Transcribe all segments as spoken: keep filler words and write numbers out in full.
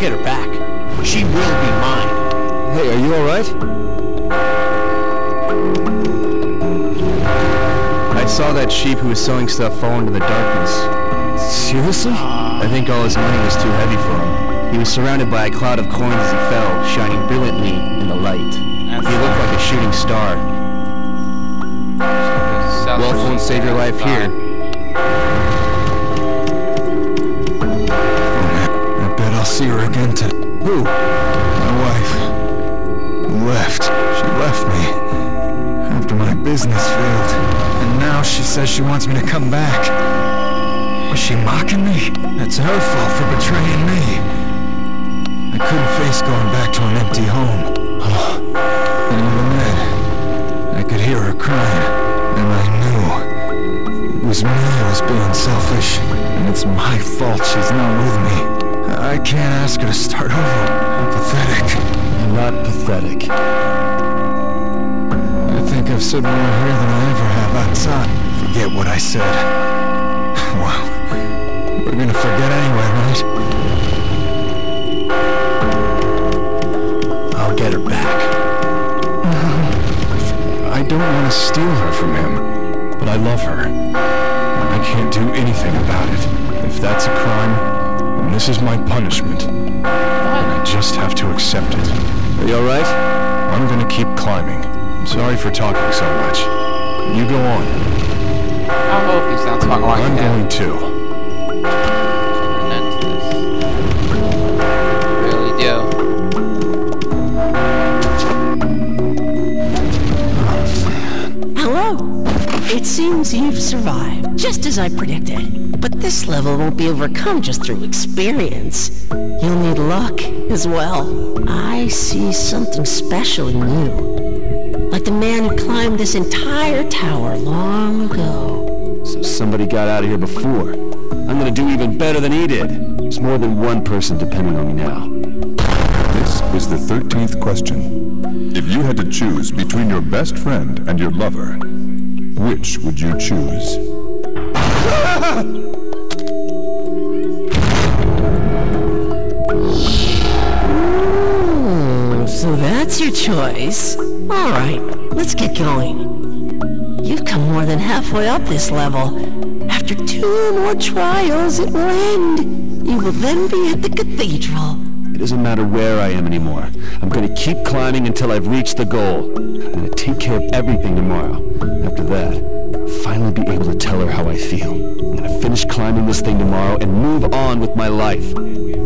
get her back. She will be mine. Hey, are you alright? I saw that sheep who was selling stuff fall into the darkness. Seriously? I think all his money was too heavy for him. He was surrounded by a cloud of coins as he fell, shining brilliantly in the light. That's he looked like a shooting star. Wealth won't save your life here. I bet I'll see her again today. Who? My wife. Left. She left me. After my business failed. And now she says she wants me to come back. Was she mocking me? That's her fault for betraying me. I couldn't face going back to an empty home. Oh. And even then, I could hear her crying. And I knew it was me who was being selfish. And it's my fault she's not with me. I can't ask her to start over. I'm pathetic. You're not pathetic. I think I've said more here than I ever have outside. Forget what I said. Well, we're gonna forget anyway, right? I'll get her back. I don't want to steal her from him, but I love her. I can't do anything about it. If that's a crime, then this is my punishment. And I just have to accept it. Are you alright? I'm gonna keep climbing. I'm sorry for talking so much. You go on. I hope he's not talking like I'm him. going to. Really do. Hello. It seems you've survived, just as I predicted. But this level won't be overcome just through experience. You'll need luck as well. I see something special in you. Like the man who climbed this entire tower long ago. So somebody got out of here before. I'm gonna do even better than he did. There's more than one person depending on me now. This is the thirteenth question. If you had to choose between your best friend and your lover, which would you choose? Ooh, so that's your choice. All right, let's get going. You've come more than halfway up this level. After two more trials, it will end. You will then be at the cathedral. It doesn't matter where I am anymore. I'm gonna keep climbing until I've reached the goal. I'm gonna take care of everything tomorrow. After that, I'll finally be able to tell her how I feel. I'm gonna finish climbing this thing tomorrow and move on with my life.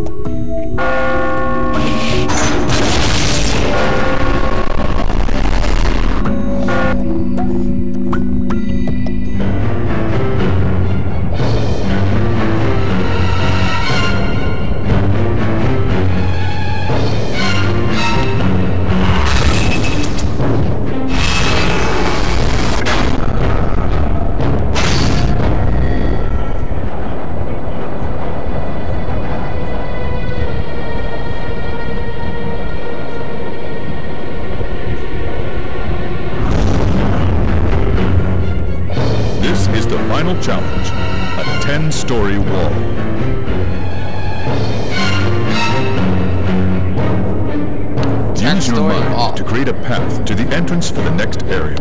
Challenge, a ten-story wall. Use your mind wall. to create a path to the entrance for the next area.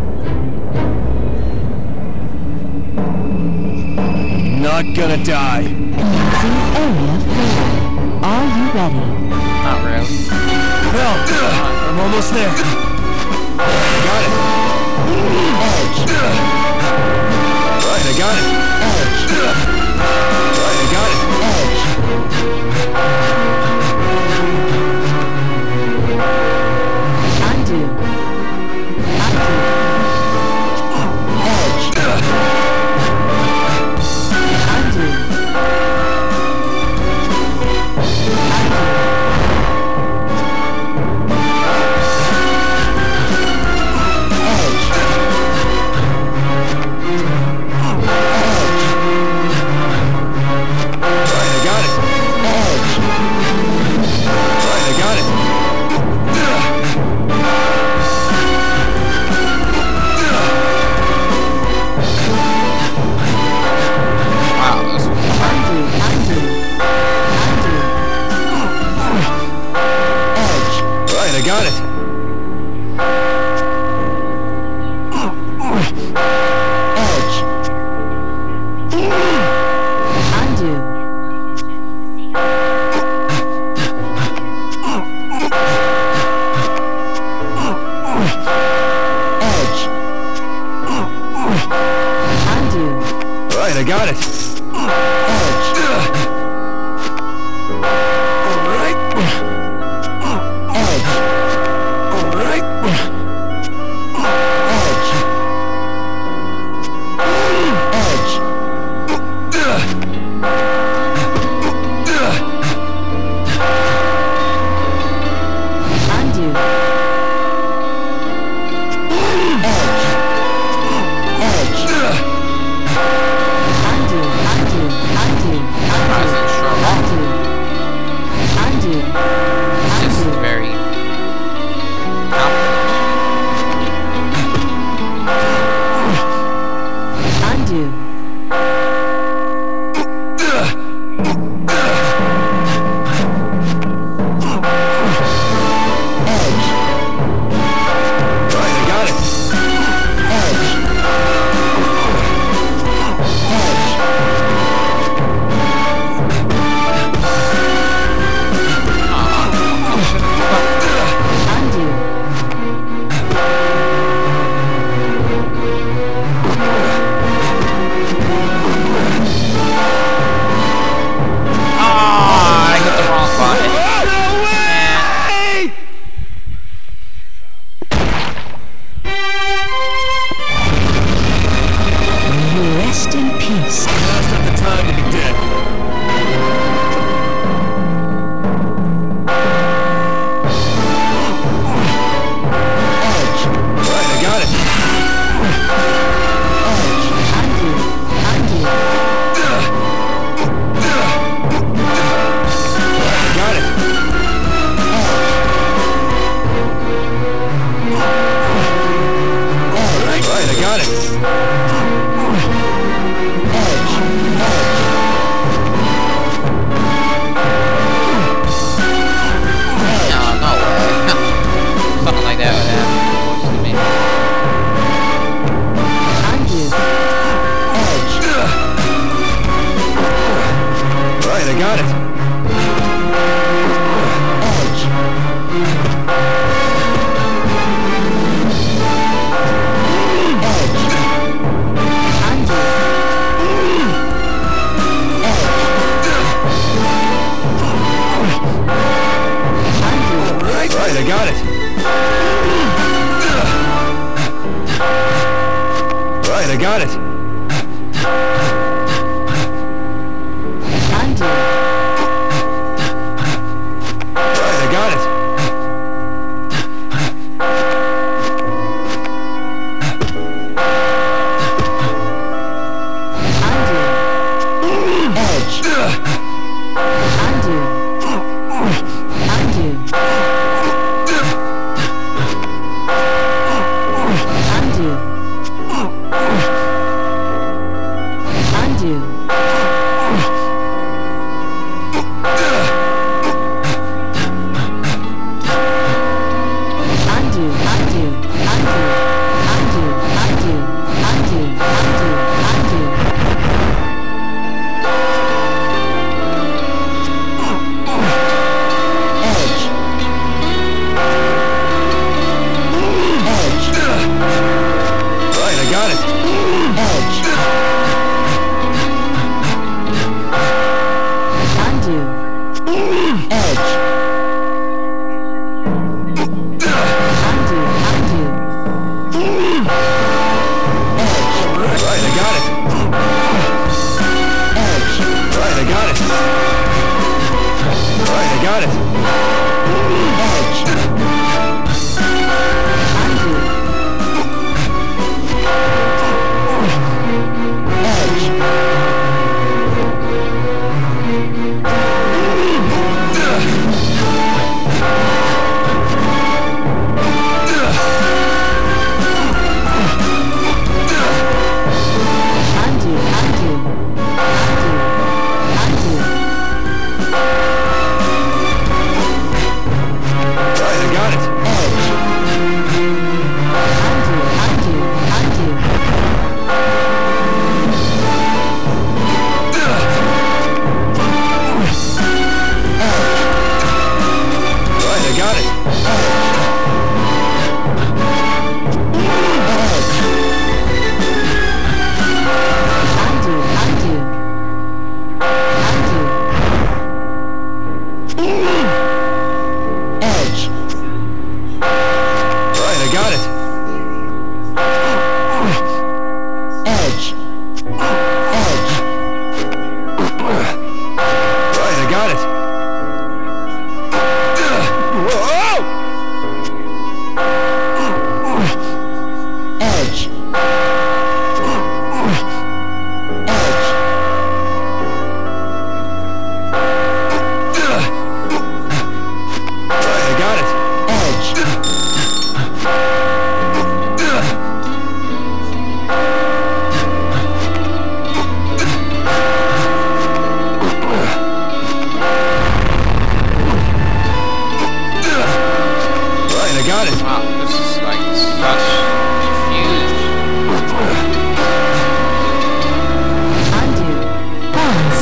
Not gonna die. Using area four. Are you ready? Not really. No, I'm almost there. Got it. Edge. Right, I got it. Edge. Right, I got it. Edge. Undo. Undo. Edge. Undo. I got it. I got it. Undo. Right, I got it. Undo. Edge. Undo. Undo. Undo. Undo. got it. Edge. Edge. Right, I got it. Whoa! Edge. Edge. Right, I got it. Edge. Right, I got it. Wow, this is like such huge. Undo. Pause.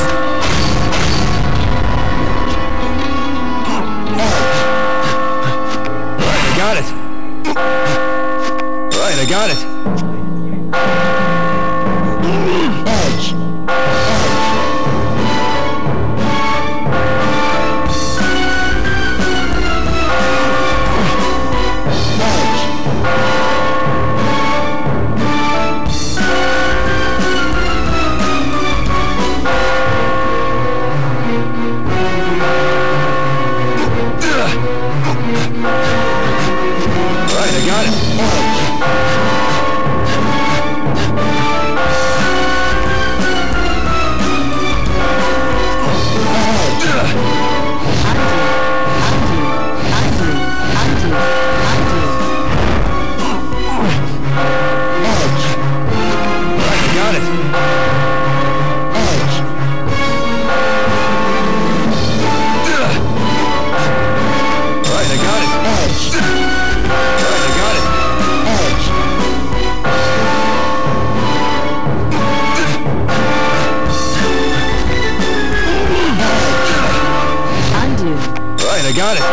Edge. Right, I got it. Right, I got it. Edge. Right, I got it. Right, I got it. Right, I got it. Right, I got it. Right, I got it.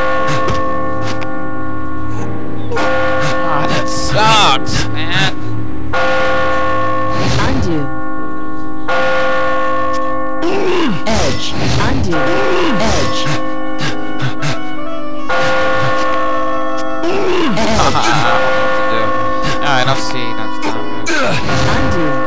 Ah, that sucks, man. Edge. Undo. Edge. I don't know what to do. Alright, I'll see you next time. Undo.